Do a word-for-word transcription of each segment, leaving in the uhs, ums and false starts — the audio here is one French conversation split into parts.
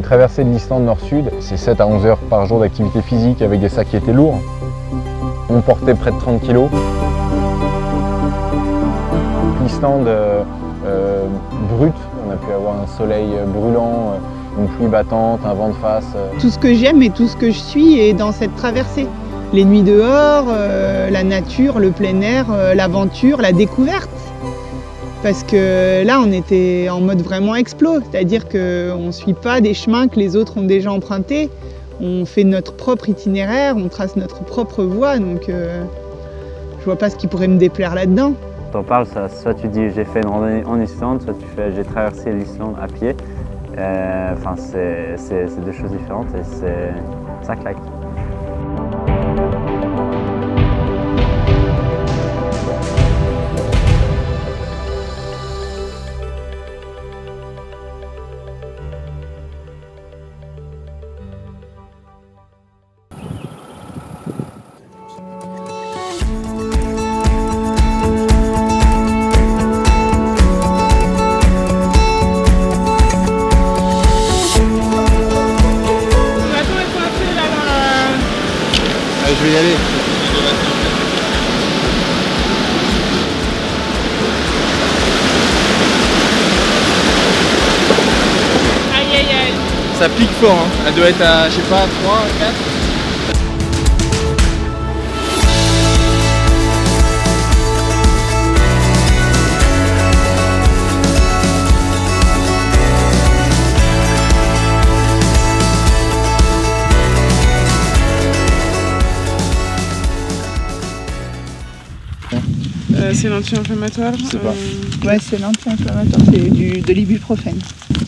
traversée de l'Islande nord-sud, c'est sept à onze heures par jour d'activité physique avec des sacs qui étaient lourds. On portait près de trente kilos. L'Islande euh, euh, brute, on a pu avoir un soleil brûlant, une pluie battante, un vent de face. Tout ce que j'aime et tout ce que je suis est dans cette traversée. Les nuits dehors, euh, la nature, le plein air, euh, l'aventure, la découverte. Parce que là, on était en mode vraiment explo, c'est-à-dire qu'on ne suit pas des chemins que les autres ont déjà empruntés. On fait notre propre itinéraire, on trace notre propre voie, donc euh, je vois pas ce qui pourrait me déplaire là-dedans. Quand on parle, ça, soit tu dis j'ai fait une randonnée en Islande, soit tu fais j'ai traversé l'Islande à pied. Euh, enfin, c'est deux choses différentes et ça claque. Je vais y aller. Aïe aïe aïe. Ça pique fort, hein. Elle doit être à, je sais pas, trois, quatre. Euh, c'est l'anti-inflammatoire. Je sais pas. Euh... Ouais, c'est l'anti-inflammatoire, c'est du de l'ibuprofène.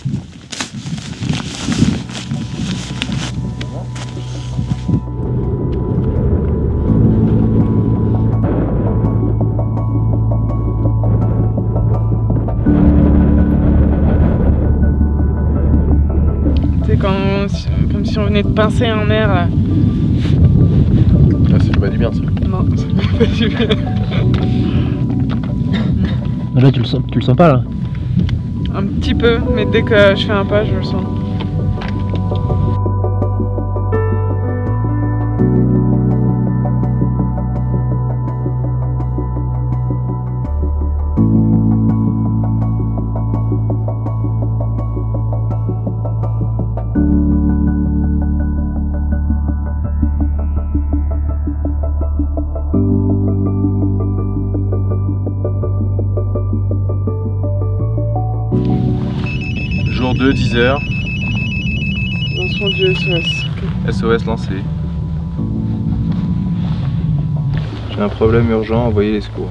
C'est quand, comme si on venait de pincer un nerf là. Ah, ça fait pas du bien ça. Non, ça fait pas du bien. Là, tu le sens, tu le sens pas là? Un petit peu, mais dès que je fais un pas, je le sens. Jour deux, dix heures. Lancement du S O S. Okay. S O S lancé. J'ai un problème urgent, envoyez les secours.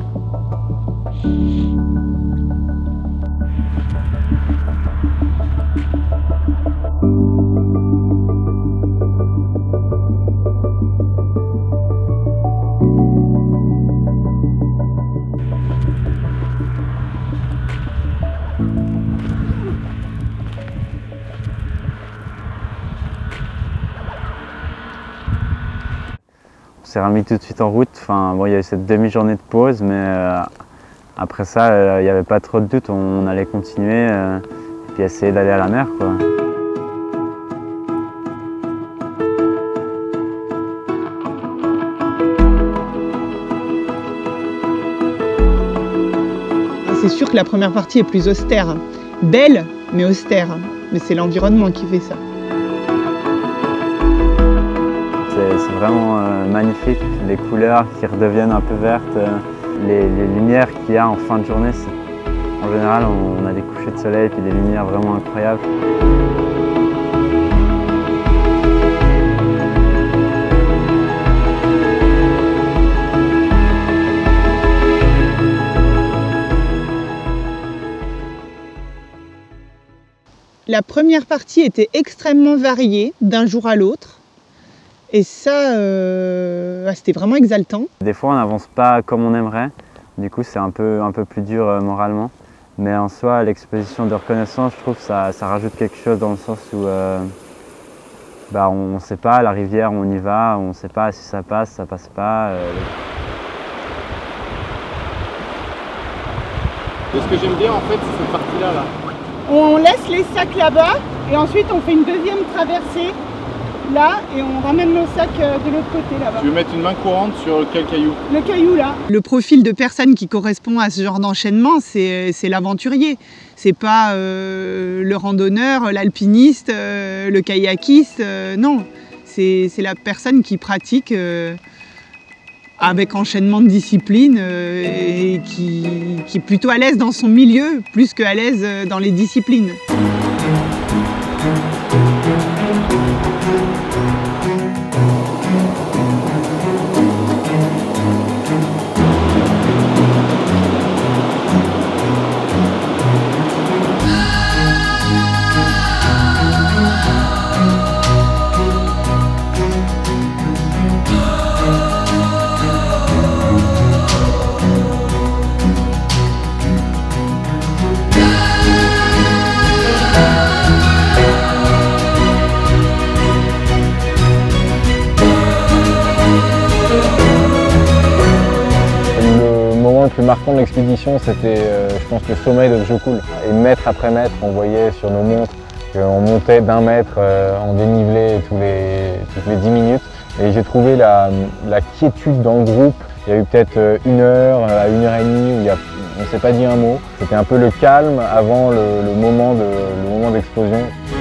On s'est remis tout de suite en route. Enfin, bon, il y a eu cette demi-journée de pause, mais euh, après ça, euh, il n'y avait pas trop de doute. On, on allait continuer euh, et puis essayer d'aller à la mer, quoi. C'est sûr que la première partie est plus austère. Belle, mais austère. Mais c'est l'environnement qui fait ça. C'est vraiment euh, magnifique, les couleurs qui redeviennent un peu vertes, euh, les, les lumières qu'il y a en fin de journée. En général, on, on a des couchers de soleil et des lumières vraiment incroyables. La première partie était extrêmement variée d'un jour à l'autre. Et ça, euh, c'était vraiment exaltant. Des fois, on n'avance pas comme on aimerait. Du coup, c'est un peu, un peu plus dur euh, moralement. Mais en soi, l'exposition de reconnaissance, je trouve que ça, ça rajoute quelque chose dans le sens où euh, bah, on ne sait pas, la rivière, on y va, on ne sait pas si ça passe, ça passe pas. Euh... Et ce que j'aime bien, en fait, c'est cette partie-là. Là. On laisse les sacs là-bas Et ensuite, on fait une deuxième traversée, là, et on ramène nos sacs de l'autre côté, là-bas. Tu veux mettre une main courante sur quel caillou? Le caillou, là. Le profil de personne qui correspond à ce genre d'enchaînement, c'est l'aventurier. C'est pas euh, le randonneur, l'alpiniste, euh, le kayakiste, euh, non. C'est la personne qui pratique euh, avec enchaînement de disciplines euh, et qui, qui est plutôt à l'aise dans son milieu, plus qu'à l'aise dans les disciplines. Le plus marquant de l'expédition, c'était, euh, je pense, le sommet de Djokul. Et mètre après mètre, on voyait sur nos montres qu'on montait d'un mètre euh, en dénivelé tous les, toutes les dix minutes. Et j'ai trouvé la, la quiétude dans le groupe. Il y a eu peut-être une heure à une heure et demie où il y a, on ne s'est pas dit un mot. C'était un peu le calme avant le, le moment de, le moment d'explosion.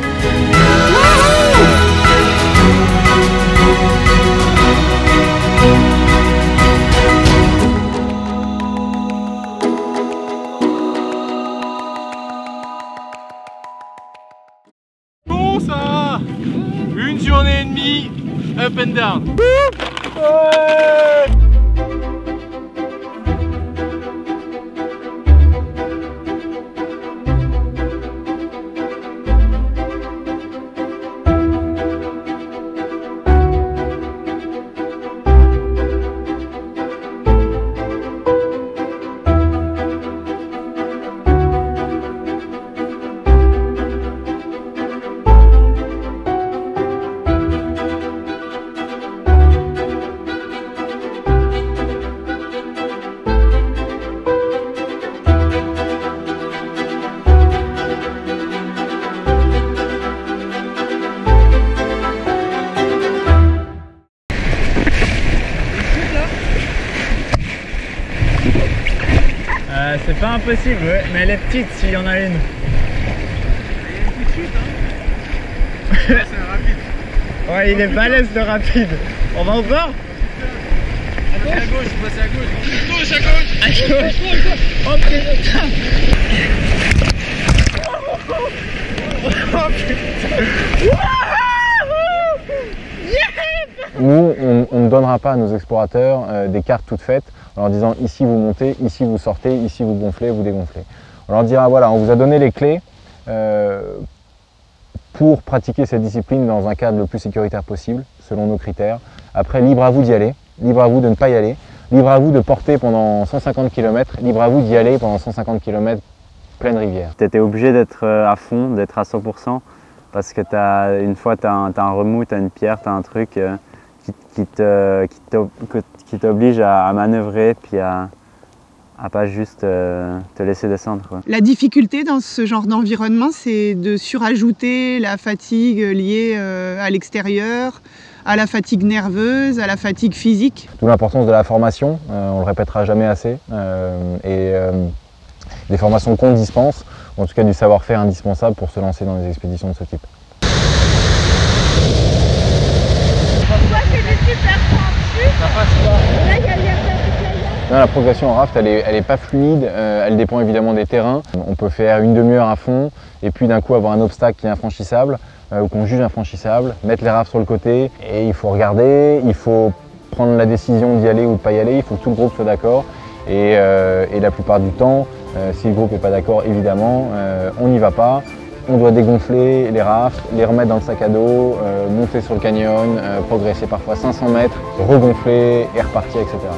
Bon ça, une journée et demie, up and down. Ouais. Euh, c'est pas impossible, ouais, mais elle est petite s'il y en a une. Il y a une petite chute, hein. C'est un rapide. Ouais, il est balèze le rapide. On va au bord? À gauche, à gauche, passer à gauche. Gauche, à gauche. À gauche. Oh putain. Oh putain. Nous, on ne donnera pas à nos explorateurs euh, des cartes toutes faites en leur disant ici vous montez, ici vous sortez, ici vous gonflez, vous dégonflez. On leur dira voilà, on vous a donné les clés euh, pour pratiquer cette discipline dans un cadre le plus sécuritaire possible, selon nos critères. Après, libre à vous d'y aller, libre à vous de ne pas y aller, libre à vous de porter pendant cent cinquante kilomètres, libre à vous d'y aller pendant cent cinquante kilomètres pleine rivière. Tu étais obligé d'être à fond, d'être à cent pour cent, parce que as, une fois tu as, as un remous, tu as une pierre, tu as un truc euh, qui t'oblige à, à manœuvrer puis à, à pas juste euh, te laisser descendre, quoi. La difficulté dans ce genre d'environnement, c'est de surajouter la fatigue liée euh, à l'extérieur, à la fatigue nerveuse, à la fatigue physique. D'où l'importance de la formation, euh, on le répétera jamais assez, euh, et euh, des formations qu'on dispense, ou en tout cas du savoir-faire indispensable pour se lancer dans des expéditions de ce type. Non, la progression en raft, elle est, elle est pas fluide, euh, elle dépend évidemment des terrains. On peut faire une demi-heure à fond et puis d'un coup avoir un obstacle qui est infranchissable euh, ou qu'on juge infranchissable, mettre les rafts sur le côté et il faut regarder, il faut prendre la décision d'y aller ou de pas y aller, il faut que tout le groupe soit d'accord et, euh, et la plupart du temps, euh, si le groupe n'est pas d'accord, évidemment, euh, on n'y va pas. On doit dégonfler les rafts, les remettre dans le sac à dos, euh, monter sur le canyon, euh, progresser parfois cinq cents mètres, regonfler et repartir, et cetera.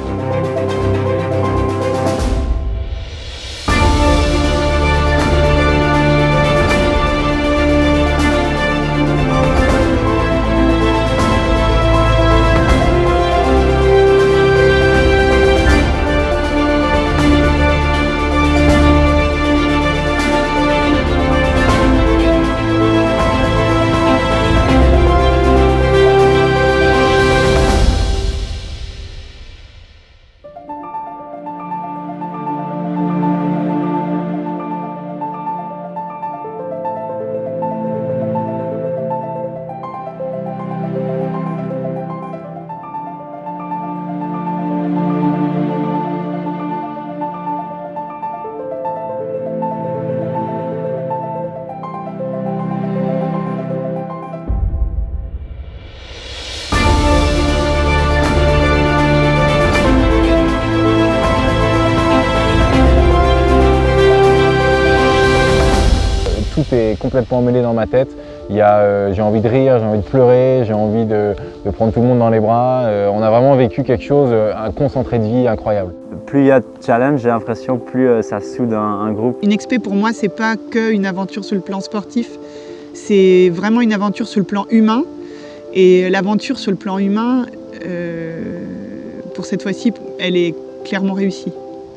est complètement emmêlé dans ma tête. Il y a, euh, j'ai envie de rire, j'ai envie de pleurer, j'ai envie de, de prendre tout le monde dans les bras. Euh, on a vraiment vécu quelque chose, un concentré de vie incroyable. Plus il y a de challenge, j'ai l'impression plus euh, ça soude un, un groupe. Une expé pour moi, c'est pas qu'une aventure sur le plan sportif, c'est vraiment une aventure sur le plan humain. Et l'aventure sur le plan humain, euh, pour cette fois-ci, elle est clairement réussie.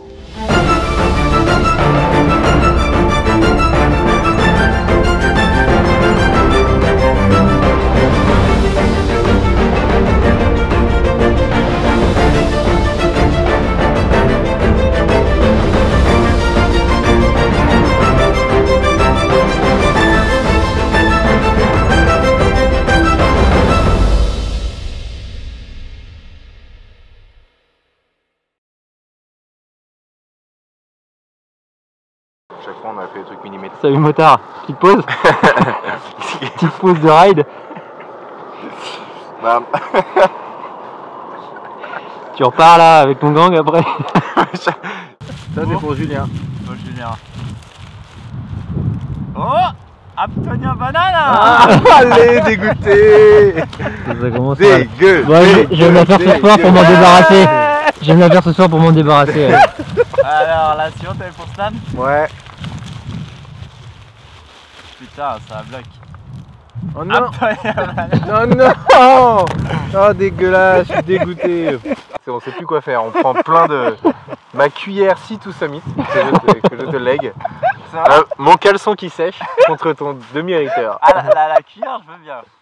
Chaque fois on a fait des trucs millimétriques. Salut motard, petite pause. Petite pause de ride. Bah... Tu repars là avec ton gang après. Ça c'est pour Julien. Oh Julien. Oh, Antonia Banana. Ah, allez, dégoûté. Ça commence mal. Dégueu. Bon, je, je vais me la faire ce soir pour m'en débarrasser. Je vais me la faire ce soir pour m'en débarrasser. Alors la suivante elle est pour Stan. Ouais. Putain, ça bloque. Oh non. Non, non. Oh dégueulasse, je suis dégoûté. C'est on sait plus quoi faire, on prend plein de... Ma cuillère si tout summit que je te, que je te lègue. Euh, mon caleçon qui sèche contre ton demi-hériteur. Ah la, la, la cuillère je veux bien.